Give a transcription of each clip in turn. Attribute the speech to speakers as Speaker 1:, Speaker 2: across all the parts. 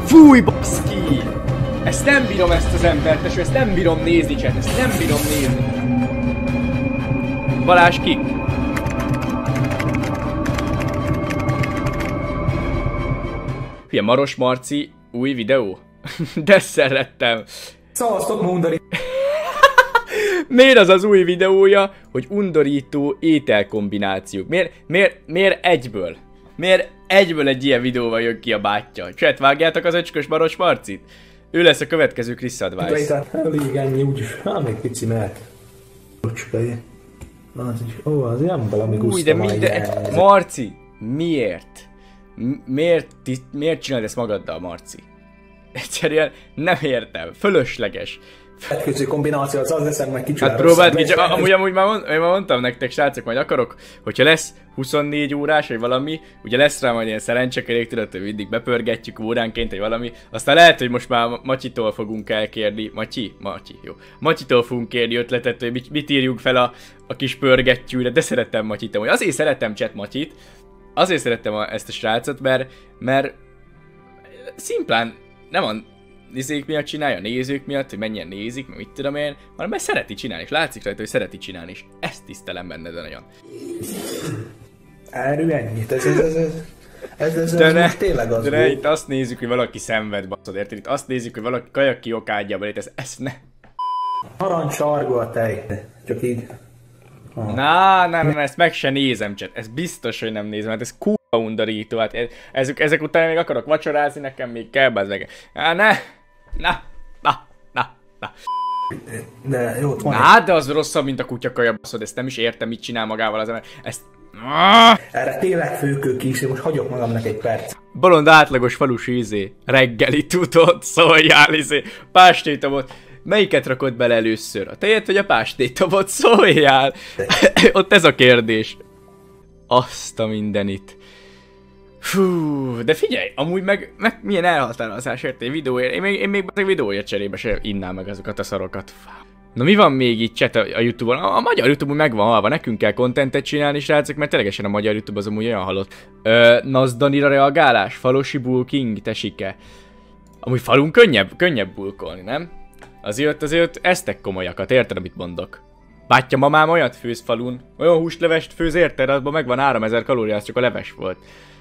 Speaker 1: Fúj, baszki! Ezt nem bírom, ezt az embert, és ezt nem bírom nézni, chat, ezt nem bírom nézni. Balázs kik? Hülye, Maros Marci, új videó? De szerettem.
Speaker 2: Szavaztok ma undorító.
Speaker 1: Miért az az új videója, hogy undorító ételkombinációk? Miért egyből? Miért egyből egy ilyen videóval jön ki a bátyja? Chat, vágjátok az öcskös Maros Marcit? Ő lesz a következő Chris Advice.
Speaker 2: Elég ennyi úgyis. Még pici mehet. Öcsköly. Ó, az ilyen valami gusztam.
Speaker 1: Marci, miért? Miért csinálod ezt magaddal, Marci? Egyszerűen nem értem. Fölösleges.
Speaker 2: Etközi kombináció, az leszem meg kicsit.
Speaker 1: Hát próbáld ki, csak amúgy már mondtam nektek, srácok, majd akarok, hogyha lesz 24 órás, vagy valami, ugye lesz rá majd ilyen szerencsekerék, tudod, hogy mindig bepörgetjük óránként, vagy valami, aztán lehet, hogy most már Matyitól fogunk elkérni, Matyi, jó. Matyitól fogunk kérni ötletet, hogy mit írjunk fel a kis pörgettyűre, de szeretem Matyit, amúgy azért szeretem chat Matyit, azért szerettem ezt a srácot, mert szimplán nem a nézők miatt csinálja, nézők miatt, hogy mennyien nézik, meg mit tudom én, hanem mert szereti csinálni, és látszik rajta, hogy szereti csinálni, és ezt tisztelem benned nagyon.
Speaker 2: Erről ennyit, ez tényleg az.
Speaker 1: De itt azt nézzük, hogy valaki szenved, baszod, érted? Itt azt nézzük, hogy valaki kajakkiok ágyában, ezt ne.
Speaker 2: Narancsargó a tej, csak így.
Speaker 1: Na, ezt meg se nézem, chat. Ez biztos, hogy nem nézem, hát ez kurva undorító, hát ezek után még akarok vacsorázni, nekem még kell, bazzeg. Na.
Speaker 2: De jó, van.
Speaker 1: Hát, de az rosszabb, mint a kutyakaja, baszod, ezt nem is értem, mit csinál magával az ember. Ezt...
Speaker 2: Erre tényleg főkök is, most hagyok magamnak egy perc.
Speaker 1: Bolond átlagos falusi reggeli tudod, szóljál pástétomot. Melyiket rakod bele először? A tejet vagy a pástétomot? Szóljál! Ott ez a kérdés. Azt a mindenit. Fú, de figyelj, amúgy meg milyen elhatározás ért egy videóért. Én még a videóért cserébe se innám meg azokat a szarokat. Na mi van még itt chat a Youtube-on? A magyar Youtube-on meg van halva, nekünk kell contentet csinálni, srácok, mert ténylegesen a magyar Youtube az amúgy olyan halott. Nazdanira reagálás? Falusi bulking, tesike. Amúgy falun könnyebb bulkolni, nem? Azért eztek komolyakat, érted, amit mondok? Bátya mamám olyat főz falun, olyan húslevest főz, érted? Abban megvan 3000 kalória, az csak a leves volt.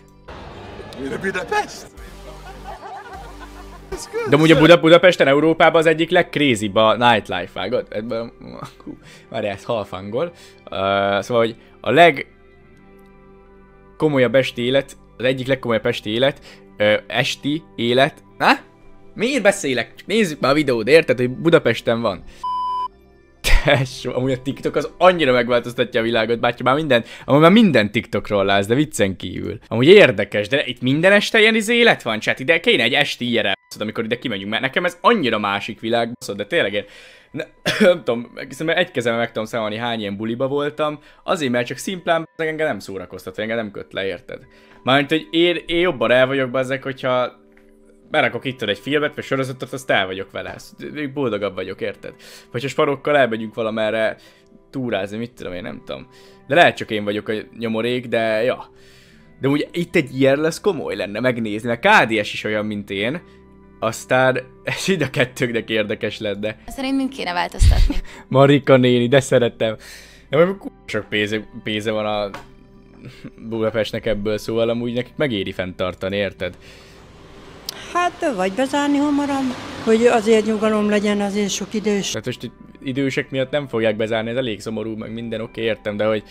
Speaker 1: De amúgy a Budapesten, Európában az egyik legcrazybb a nightlife, vágod? Ebben, várjál, ez halfangol. Szóval, hogy a legkomolyabb esti élet, az egyik legkomolyabb esti élet, miért beszélek? Csak nézzük már a videót, érted, hogy Budapesten van. Tesó, amúgy a TikTok az annyira megváltoztatja a világot, bátya, már minden TikTokról látsz, de viccen kívül. Amúgy érdekes, de itt minden este ilyen élet van, chat, ide kéne egy esti ilyenre, amikor ide kimegyünk, mert nekem ez annyira másik világ, de tényleg én nem tudom, egy kezemben meg tudom számolni, hány ilyen buliba voltam, azért, mert csak szimplán engem nem szórakoztat, engem nem köt le, érted? Mármint, hogy én jobban el vagyok bezzek, hogyha berakok itt egy filmet, vagy sorozatot, azt el vagyok vele. Még boldogabb vagyok, érted? Vagy ha sparokkal elmegyünk valamerre túrázni, mit tudom én, nem tudom. De lehet csak én vagyok a nyomorék, de ja. De ugye itt egy ilyen lesz komoly lenne megnézni, mert KDS is olyan, mint én. Aztán ez mind a kettőknek érdekes lenne.
Speaker 3: Szerint mind kéne változtatni.
Speaker 1: Marika néni, de szeretem. De majd sok pénze van a Budapestnek ebből, szóval amúgy nekik megéri fenntartani, érted?
Speaker 4: Hát, vagy bezárni hamarabb, hogy azért nyugalom legyen, azért sok idős.
Speaker 1: Tehát most idősek miatt nem fogják bezárni, ez elég szomorú, meg minden oké, értem, de hogy...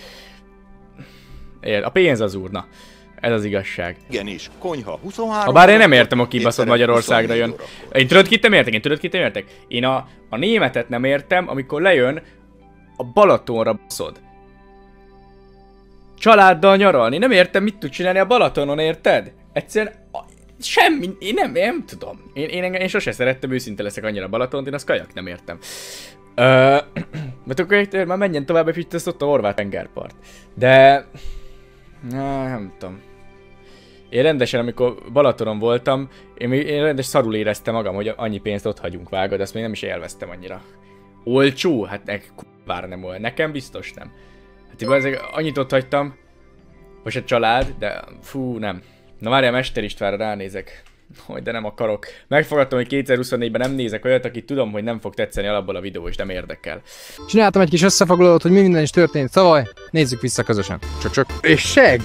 Speaker 1: A pénz az úr, na. Ez az igazság.
Speaker 5: Igenis, konyha 23...
Speaker 1: Habár én nem értem, a kibaszott Magyarországra jön. Én tudod, kit nem értek? Én a németet nem értem, amikor lejön a Balatonra, baszod. Családdal nyaralni. Nem értem, mit tud csinálni a Balatonon, érted? Egyszerűen... Semmi, én nem tudom. Én sose szerettem, őszinte leszek annyira a Balatont, én azt kajak nem értem. Mert akkor már menjen tovább, és ezt ott a Horvát tengerpart. De... nem tudom. Én rendesen, amikor Balatonon voltam, én rendes szarul éreztem magam, hogy annyi pénzt ott hagyunk, vágod, azt még nem is élveztem annyira. Olcsó? Hát bár nem olyan. Nekem biztos nem. Hát ezek annyit ott hagytam, most a család, de fú, nem. Na várjál, Mester Istvánra ránézek. Hogy de nem akarok. Megfogadtam, hogy 2024-ben nem nézek olyat, akit tudom, hogy nem fog tetszeni alapból a videó, és nem érdekel.
Speaker 3: Csináltam egy kis összefoglalót, hogy mi minden is történt, szóval nézzük vissza közösen. Csak. És seg!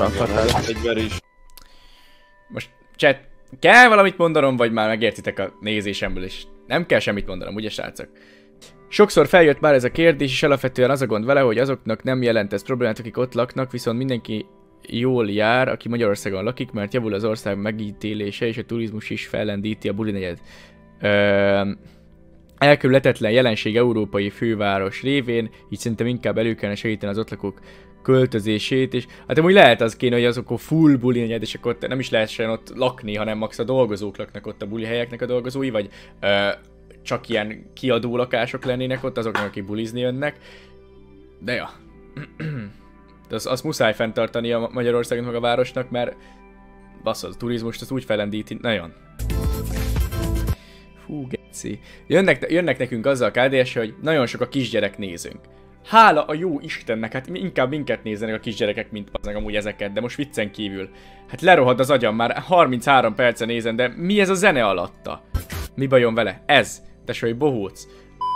Speaker 1: Most chat, kell valamit mondanom, vagy már megértitek a nézésemből is? Nem kell semmit mondanom, ugye srácok? Sokszor feljött már ez a kérdés, és alapvetően az a gond vele, hogy azoknak nem jelent ez problémát, akik ott laknak, viszont mindenki jól jár, aki Magyarországon lakik, mert javul az ország megítélése, és a turizmus is fellendíti a bulinegyed. Elkerülhetetlen jelenség európai főváros révén, így szerintem inkább elő kellene segíteni az ott lakók költözését, és hát amúgy lehet az kéne, hogy azok a full bulinegyed, és akkor ott nem is lehessen ott lakni, hanem max a dolgozók laknak ott a bulihelyeknek a dolgozói, vagy csak ilyen kiadó lakások lennének ott azoknak, akik bulizni jönnek. De ja. De azt muszáj fenntartani a Magyarországon meg a városnak, mert basszol, a turizmust az úgy fellendíti. Nagyon. Fú, geci. Jönnek nekünk azzal a KDS, hogy nagyon sok a kisgyerek nézünk. Hála a jó Istennek, hát inkább minket nézzenek a kisgyerekek, mint az amúgy ezeket, de most viccen kívül. Hát lerohad az agyam, már 33 perce nézem, de mi ez a zene alatta? Mi bajom vele? Ez. Tesó, hogy bohóc.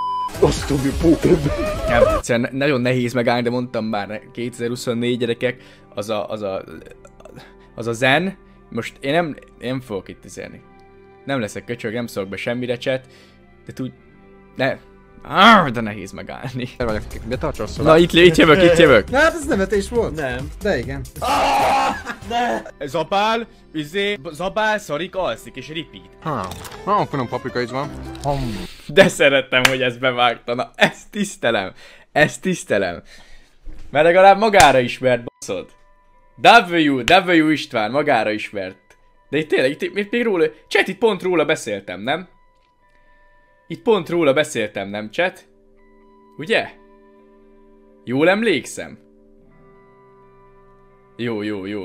Speaker 1: Nem, egyszerűen nagyon nehéz megállni, de mondtam már, 2024 gyerekek, az a zen. Most én nem fogok itt izélni. Nem leszek köcsög, nem szólok be semmire, chat. De tudj... de nehéz megállni.
Speaker 3: De tarts rosszul.
Speaker 1: Na itt jövök.
Speaker 3: Na hát ez nevetés volt.
Speaker 2: Nem.
Speaker 3: De igen.
Speaker 1: Zabál, zabál, szarik, alszik és repeat.
Speaker 3: Akkor nem paprika is van.
Speaker 1: De szerettem, hogy ezt bevágta. Na, ezt tisztelem. Mert legalább magára ismert, baszod. W István, magára ismert. De itt tényleg, itt még róla, chat, itt pont róla beszéltem, nem? Itt pont róla beszéltem, nem, chat? Ugye? Jól emlékszem? Jó.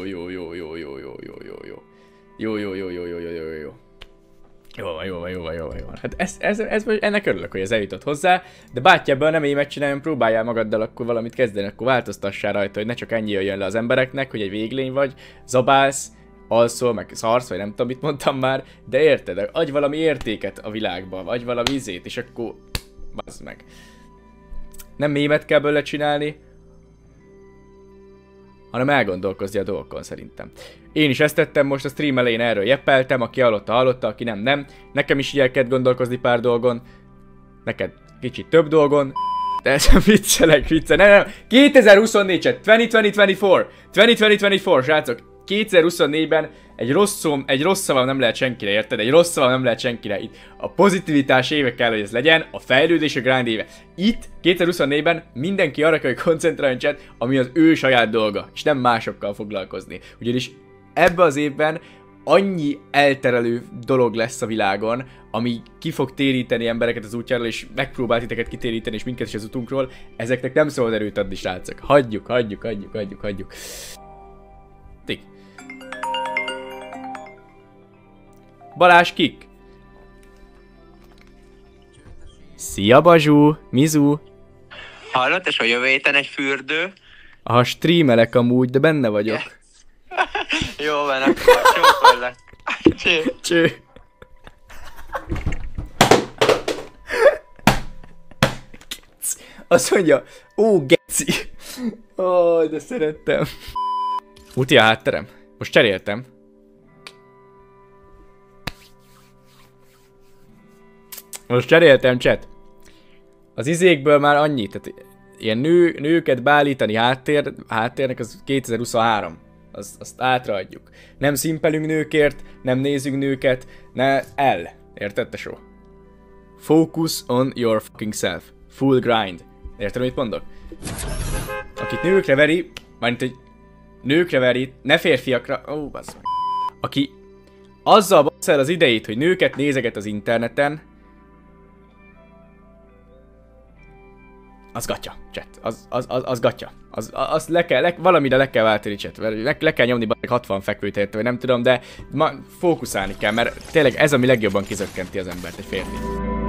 Speaker 1: Jó van. Hát ennek örülök, hogy ez eljutott hozzá, de bátyábből nem émet csináljon, próbáljál magaddal akkor valamit kezdeni, akkor változtassál rajta, hogy ne csak ennyi jöjjön le az embereknek, hogy egy véglény vagy, zabálsz, alszol, meg szarsz, vagy nem tudom, mit mondtam már, de érted, adj valami értéket a világba, adj valami izét, és akkor bazd meg. Nem mémet kell belőle csinálni, hanem elgondolkozni a dolgokon szerintem. Én is ezt tettem most a stream elején, erről jeppeltem, aki hallotta, aki nem. Nekem is így kell gondolkozni pár dolgon, neked kicsit több dolgon, de ez viccelek. 2024 chat, 2024, srácok. 2024-ben egy rossz szavam nem lehet senkire, érted? Egy rossz szavam nem lehet senkire. Itt a pozitivitás éve kell, hogy ez legyen, a fejlődés, a grind éve. Itt 2024-ben mindenki arra kell, hogy koncentráljon, chat, ami az ő saját dolga, és nem másokkal foglalkozni. Ugyanis ebbe az évben annyi elterelő dolog lesz a világon, ami ki fog téríteni embereket az útjáról, és megpróbál titeket kitéríteni, és minket is az utunkról. Ezeknek nem szabad erőt adni, srácok. Hagyjuk. Tik. Balázs kik? Szia Bazsú, Mizu.
Speaker 6: Hallott, és a jövő héten egy fürdő?
Speaker 1: Aha, streamelek amúgy, de benne vagyok.
Speaker 6: Jó van, akkor csókollak.
Speaker 1: Cső. Azt mondja, ó, geci. Ó, de szerettem. Muti a hátterem. Most cseréltem. Chat. Az izékből már annyit, tehát ilyen nőket beállítani háttérnek az 2023. Azt átraadjuk. Nem szimpelünk nőkért, nem nézünk nőket, érted, tesó? Focus on your fucking self. Full grind. Érted, mit mondok? Akit nőkre veri, mármint, hogy nőkre veri, ne férfiakra, ó, bassz meg. Aki azzal bassz el az idejét, hogy nőket nézeget az interneten, az gatya, chat. Az gatya. Az valamire le kell váltani, chat. Le kell nyomni 60 fekvőt érte, vagy nem tudom, de fókuszálni kell, mert tényleg ez, ami legjobban kizökkenti az embert, egy férfi.